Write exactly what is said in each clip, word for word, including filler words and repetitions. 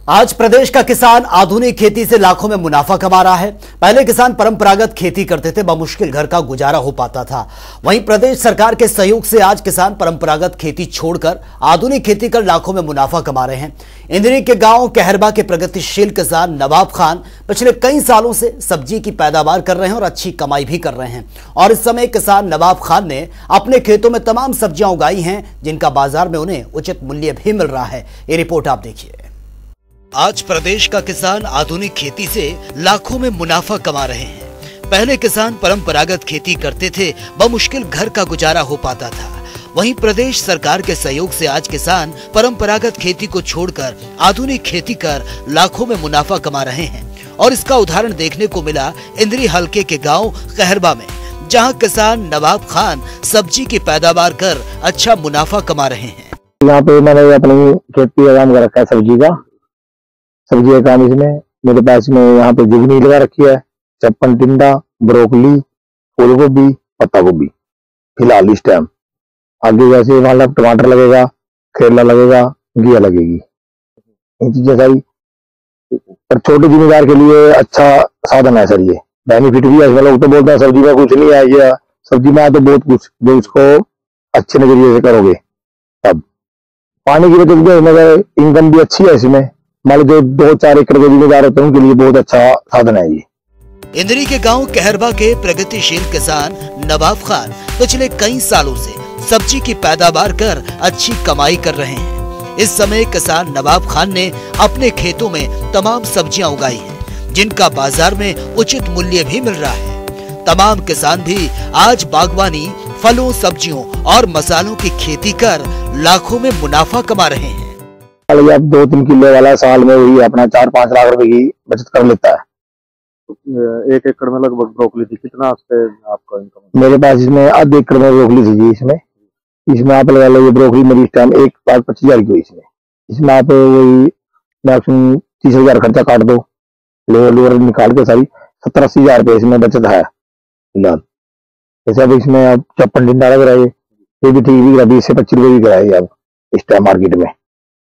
आज प्रदेश का किसान आधुनिक खेती से लाखों में मुनाफा कमा रहा है। पहले किसान परंपरागत खेती करते थे, बमुश्किल घर का गुजारा हो पाता था। वहीं प्रदेश सरकार के सहयोग से आज किसान परंपरागत खेती छोड़कर आधुनिक खेती कर लाखों में मुनाफा कमा रहे हैं। इंद्री के गांव कहरबा के प्रगतिशील किसान नवाब खान पिछले कई सालों से सब्जी की पैदावार कर रहे हैं और अच्छी कमाई भी कर रहे हैं। और इस समय किसान नवाब खान ने अपने खेतों में तमाम सब्जियां उगाई हैं, जिनका बाजार में उन्हें उचित मूल्य भी मिल रहा है। ये रिपोर्ट आप देखिए। आज प्रदेश का किसान आधुनिक खेती से लाखों में मुनाफा कमा रहे हैं। पहले किसान परंपरागत खेती करते थे, बमुश्किल घर का गुजारा हो पाता था। वहीं प्रदेश सरकार के सहयोग से आज किसान परंपरागत खेती को छोड़कर आधुनिक खेती कर लाखों में मुनाफा कमा रहे हैं। और इसका उदाहरण देखने को मिला इंद्री हलके के गांव कहरबा में, जहां किसान नवाब खान सब्जी की पैदावार कर अच्छा मुनाफा कमा रहे हैं। यहाँ पे मैंने अपनी खेती का काम कर रखा है, सब्जी का सब्जी का काम। इसमें मेरे पास में यहाँ पे जुगनी लगा रखी है, चप्पन, टिंडा, ब्रोकली, फूल गोभी, पत्ता गोभी फिलहाल इस टाइम। आगे जैसे मतलब टमाटर लगेगा, करेला लगेगा, घिया लगेगी, इन चीजें सारी। पर छोटे जिम्मेदार के लिए अच्छा साधन है सर, ये बेनिफिट भी है। लोग तो बोलते हैं सब्जी में कुछ नहीं आएगा, सब्जी में तो बहुत कुछ, जो उसको अच्छे नजरिए से करोगे तब। पानी की वजह से इनकम भी अच्छी है इसमें। मान लो जो दो चार एकड़ के जिम्मेदार होते हैं उनके लिए बहुत अच्छा साधन है ये। इंद्री के गांव कहरबा के प्रगतिशील किसान नवाब खान पिछले कई सालों से सब्जी की पैदावार कर अच्छी कमाई कर रहे हैं। इस समय किसान नवाब खान ने अपने खेतों में तमाम सब्जियां उगाई हैं, जिनका बाजार में उचित मूल्य भी मिल रहा है। तमाम किसान भी आज बागवानी, फलों, सब्जियों और मसालों की खेती कर लाखों में मुनाफा कमा रहे हैं। अब दो तीन किलो वाला साल में वही अपना चार पांच लाख रुपए की बचत कर लेता है। एक एकड़ में लगभग ब्रोकली थी, कितना आपका इनकम? मेरे पास इसमें आधे एकड़ में ब्रोकली थी जी। इसमें इसमें आप लगा लो, ये ब्रोकली मेरी इस टाइम एक लाख पच्चीस हजार की हुई। इसमें इसमें आप वही मैक्सिमम तीस हजार खर्चा काट दो, लेबर लेबर निकाल के सारी सत्तर अस्सी हजार रुपये इसमें बचत है फिलहाल। जैसे अब इसमें आप चप्पन टिंडा लग रहा है, ये भी ठीक भी बीस से पच्चीस रुपये भी कराएगी अब इस टाइम मार्केट में।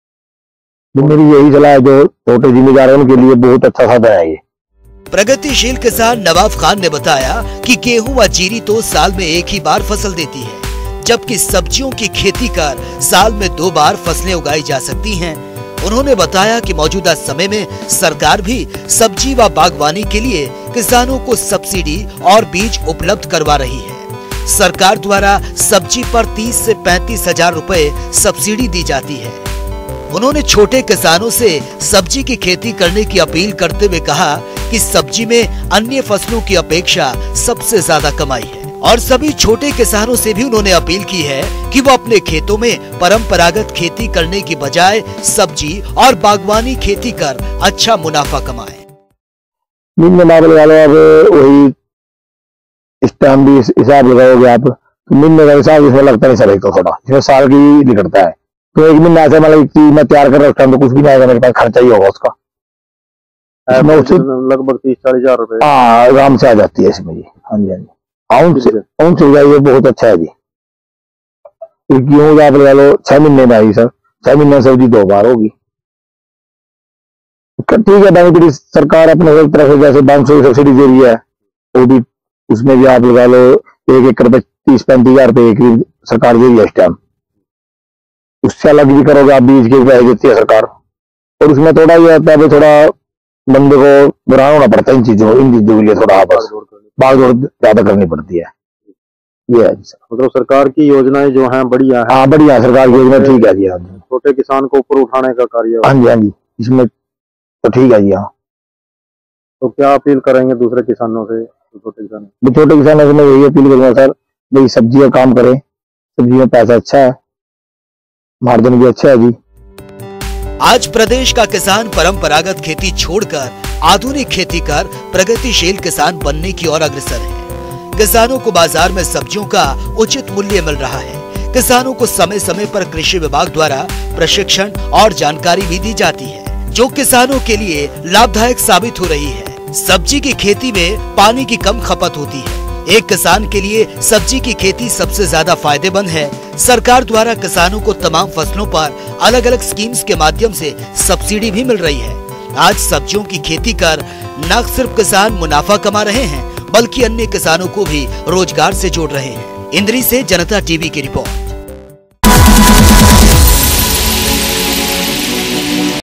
मेरी यही सलाह है, जो छोटे जिम्मेदार उनके लिए बहुत अच्छा साधन है ये। प्रगतिशील किसान नवाब खान ने बताया कि गेहूं व जीरी तो साल में एक ही बार फसल देती है, जबकि सब्जियों की खेती कर साल में दो बार फसलें उगाई जा सकती हैं। उन्होंने बताया कि मौजूदा समय में सरकार भी सब्जी व बागवानी के लिए किसानों को सब्सिडी और बीज उपलब्ध करवा रही है। सरकार द्वारा सब्जी पर तीस से पैंतीस हजार रुपए सब्सिडी दी जाती है। उन्होंने छोटे किसानों से सब्जी की खेती करने की अपील करते हुए कहा कि सब्जी में अन्य फसलों की अपेक्षा सबसे ज्यादा कमाई है। और सभी छोटे किसानों से भी उन्होंने अपील की है कि वो अपने खेतों में परंपरागत खेती करने की बजाय सब्जी और बागवानी खेती कर अच्छा मुनाफा कमाएं। वही इस टाइम भी हिसाब लगाओगे आप, तो महीने का हिसाब इसमें लगता नहीं सर, तो थोड़ा इसमें साल की निकलता है। तो एक महीना ऐसा मतलब कि मैं तैयार कर रखता हूँ तो कुछ भी नहीं आएगा, मेरे पास खर्चा ही होगा उसका। लगभग तीस चालीस हजार रुपए हाँ आराम से आ जाती है इसमें जी। हाँ जी हाँ जी, आउंस से आउंस हो जाइए, बहुत अच्छा है जी। गेहूँ आप लगा लो छह महीने में आई सर, छह महीने सब्जी दो बार होगी। ठीक है, बेनिफिट सरकार अपने तरफ से जैसे पाँच सौ सब्सिडी दे रही है, वो भी उसमें भी आप लगा लो एक एकड़ पे तीस पैंतीस हजार रुपये एक सरकार दे रही है इस टाइम। उससे अलग भी करोगे आप, बीज के पैसे देती है सरकार। और उसमें थोड़ा ये होता है, थोड़ा बंदे को बुरा होना पड़ता है इन चीजों इन चीजों के लिए, थोड़ा आपस भागदौड़ ज्यादा करनी पड़ती है। ये है मतलब सरकार की योजनाएं जो हैं बढ़िया है। हाँ बढ़िया, सरकार की योजना ठीक है जी। हाँ जी, छोटे किसान को ऊपर उठाने का कार्य। हाँ जी हाँ जी, इसमें तो ठीक है जी। हाँ, तो क्या अपील करेंगे दूसरे किसानों से? छोटे किसानों छोटे किसानों से मैं यही अपील करूंगा सर, भाई सब्जी का काम करें, सब्जी में पैसा अच्छा है, मार्जिन भी अच्छा है जी। आज प्रदेश का किसान परंपरागत खेती छोड़कर आधुनिक खेती कर प्रगतिशील किसान बनने की ओर अग्रसर है। किसानों को बाजार में सब्जियों का उचित मूल्य मिल रहा है। किसानों को समय समय पर कृषि विभाग द्वारा प्रशिक्षण और जानकारी भी दी जाती है, जो किसानों के लिए लाभदायक साबित हो रही है। सब्जी की खेती में पानी की कम खपत होती है। एक किसान के लिए सब्जी की खेती सबसे ज्यादा फायदेमंद है। सरकार द्वारा किसानों को तमाम फसलों पर अलग अलग स्कीम्स के माध्यम से सब्सिडी भी मिल रही है। आज सब्जियों की खेती कर न सिर्फ किसान मुनाफा कमा रहे हैं, बल्कि अन्य किसानों को भी रोजगार से जोड़ रहे हैं। इंद्री से जनता टीवी की रिपोर्ट।